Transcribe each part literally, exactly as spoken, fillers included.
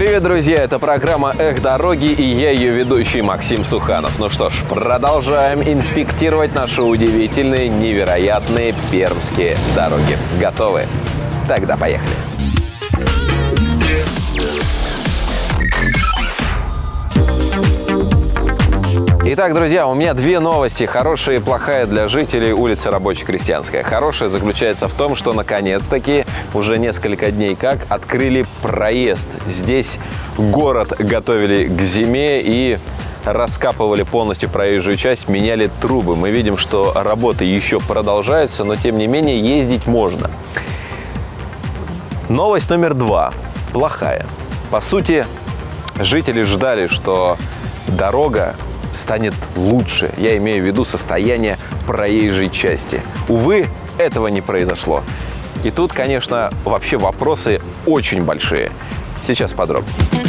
Привет, друзья! Это программа «Эх, дороги» и я ее ведущий Максим Суханов. Ну что ж, продолжаем инспектировать наши удивительные, невероятные пермские дороги. Готовы? Тогда поехали! Итак, друзья, у меня две новости, хорошая и плохая для жителей улицы Рабоче-Крестьянская. Хорошая заключается в том, что наконец-таки уже несколько дней как открыли проезд. Здесь город готовили к зиме и раскапывали полностью проезжую часть, меняли трубы. Мы видим, что работы еще продолжаются, но тем не менее ездить можно. Новость номер два. Плохая. По сути, жители ждали, что дорога станет лучше. Я имею в виду состояние проезжей части. Увы, этого не произошло. И тут, конечно, вообще вопросы очень большие. Сейчас подробнее.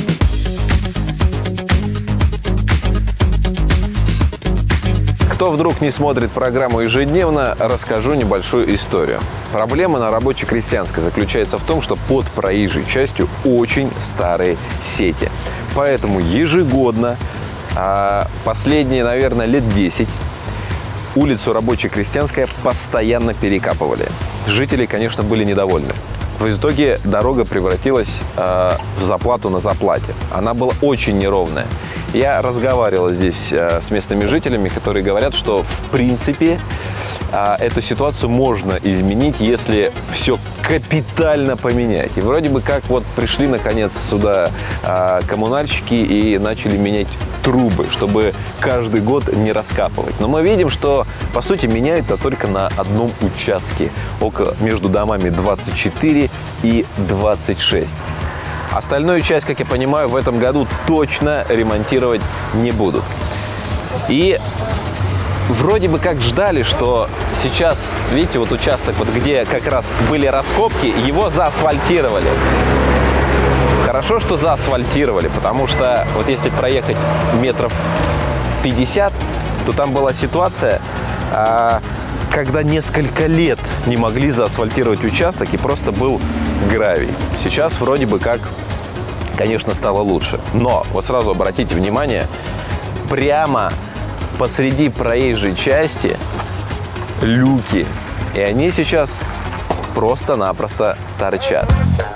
Кто вдруг не смотрит программу ежедневно, расскажу небольшую историю. Проблема на Рабоче-Крестьянской заключается в том, что под проезжей частью очень старые сети. Поэтому ежегодно А последние, наверное, лет десять улицу Рабоче-Крестьянская постоянно перекапывали. Жители, конечно, были недовольны. В итоге дорога превратилась э, в заплату на заплате. Она была очень неровная. Я разговаривал здесь э, с местными жителями, которые говорят, что в принципе э, эту ситуацию можно изменить, если все капитально поменять. И вроде бы как вот пришли наконец сюда э, коммунальщики и начали менять трубы, чтобы каждый год не раскапывать. Но мы видим, что по сути меняют-то только на одном участке, около, между домами двадцать четыре и двадцать шесть. Остальную часть, как я понимаю, в этом году точно ремонтировать не будут. И вроде бы как ждали, что сейчас, видите, вот участок, вот где как раз были раскопки, его заасфальтировали. Хорошо, что заасфальтировали, потому что вот если проехать метров пятьдесят, то там была ситуация, когда несколько лет не могли заасфальтировать участок и просто был гравий. Сейчас вроде бы как, конечно, стало лучше. Но вот сразу обратите внимание, прямо посреди проезжей части люки. И они сейчас просто-напросто торчат.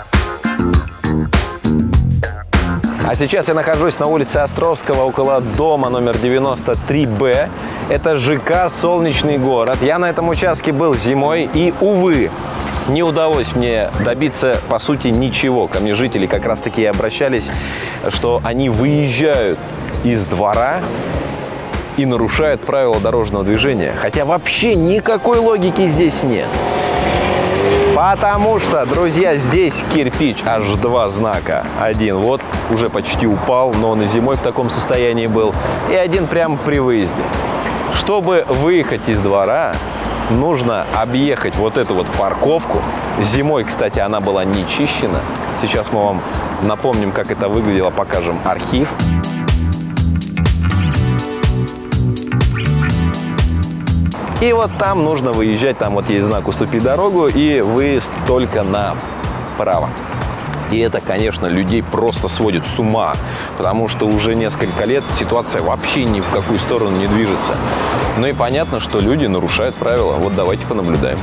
А сейчас я нахожусь на улице Островского, около дома номер девяносто три Б. Это ЖК «Солнечный город». Я на этом участке был зимой и, увы, не удалось мне добиться, по сути, ничего. Ко мне жители как раз-таки и обращались, что они выезжают из двора и нарушают правила дорожного движения. Хотя вообще никакой логики здесь нет. Потому что, друзья, здесь кирпич, аж два знака. Один вот уже почти упал, но он и зимой в таком состоянии был. И один прямо при выезде. Чтобы выехать из двора, нужно объехать вот эту вот парковку. Зимой, кстати, она была не чищена. Сейчас мы вам напомним, как это выглядело, покажем архив. И вот там нужно выезжать, там вот есть знак «Уступи дорогу» и выезд только направо. И это, конечно, людей просто сводит с ума, потому что уже несколько лет ситуация вообще ни в какую сторону не движется. Ну и понятно, что люди нарушают правила. Вот давайте понаблюдаем.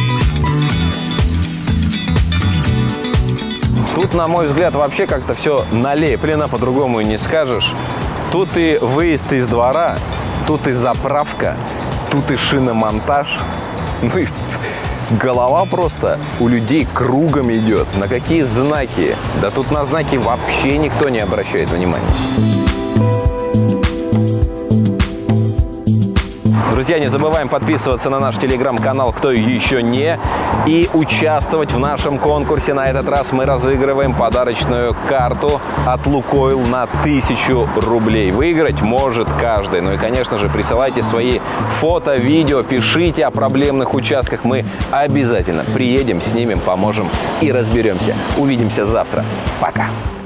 Тут, на мой взгляд, вообще как-то все налеплено, по-другому и не скажешь. Тут и выезд из двора, тут и заправка. Тут и шиномонтаж. Ну и голова просто у людей кругом идет. На какие знаки? Да тут на знаки вообще никто не обращает внимания. Друзья, не забываем подписываться на наш телеграм-канал, кто еще не, и участвовать в нашем конкурсе. На этот раз мы разыгрываем подарочную карту от Лукойл на тысячу рублей. Выиграть может каждый. Ну и, конечно же, присылайте свои фото, видео, пишите о проблемных участках. Мы обязательно приедем, снимем, поможем и разберемся. Увидимся завтра. Пока!